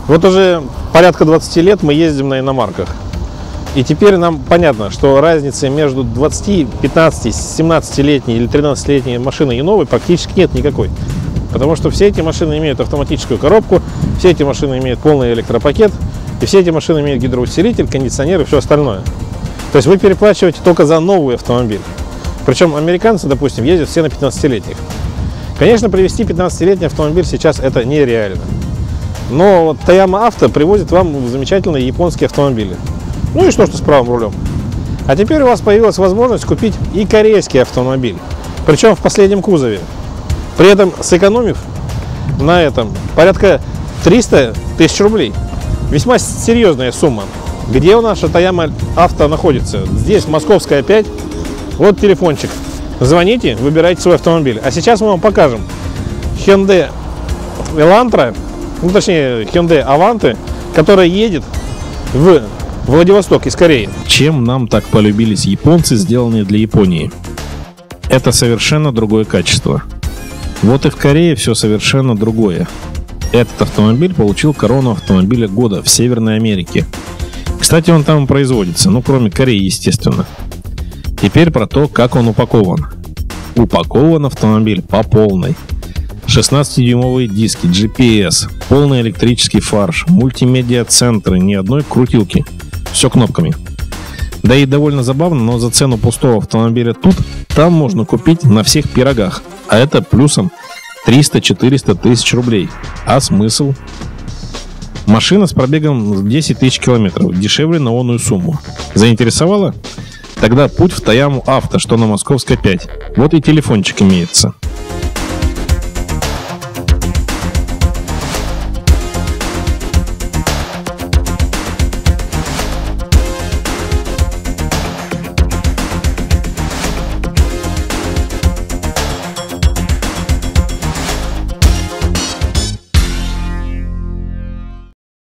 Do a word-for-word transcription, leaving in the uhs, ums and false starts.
Вот уже порядка двадцати лет мы ездим на иномарках. И теперь нам понятно, что разницы между двадцати, пятнадцати, семнадцатилетней или тринадцатилетней машиной и новой практически нет никакой. Потому что все эти машины имеют автоматическую коробку, все эти машины имеют полный электропакет, и все эти машины имеют гидроусилитель, кондиционер и все остальное. То есть вы переплачиваете только за новый автомобиль. Причем американцы, допустим, ездят все на пятнадцатилетних. Конечно, привезти пятнадцатилетний автомобиль сейчас это нереально. Но вот Toyama Auto привозит вам замечательные японские автомобили. Ну и что, что с правым рулем. А теперь у вас появилась возможность купить и корейский автомобиль. Причем в последнем кузове. При этом сэкономив на этом порядка триста тысяч рублей. Весьма серьезная сумма. Где у нас Toyama Auto находится? Здесь, Московская пять. Вот телефончик. Звоните, выбирайте свой автомобиль. А сейчас мы вам покажем Hyundai Elantra, ну точнее Hyundai Avante, которая едет в Владивосток из Кореи. Чем нам так полюбились японцы, сделанные для Японии? Это совершенно другое качество. Вот и в Корее все совершенно другое. Этот автомобиль получил корону автомобиля года в Северной Америке. Кстати, он там производится, ну кроме Кореи, естественно. Теперь про то, как он упакован. Упакован автомобиль по полной. шестнадцатидюймовые диски, джи пи эс, полный электрический фарш, мультимедиа-центры, ни одной крутилки. Все кнопками. Да и довольно забавно, но за цену пустого автомобиля тут, там можно купить на всех пирогах. А это плюсом триста-четыреста тысяч рублей. А смысл? Машина с пробегом десять тысяч километров, дешевле на онную сумму. Заинтересовала? Тогда путь в Toyama Auto, что на Московской пять. Вот и телефончик имеется.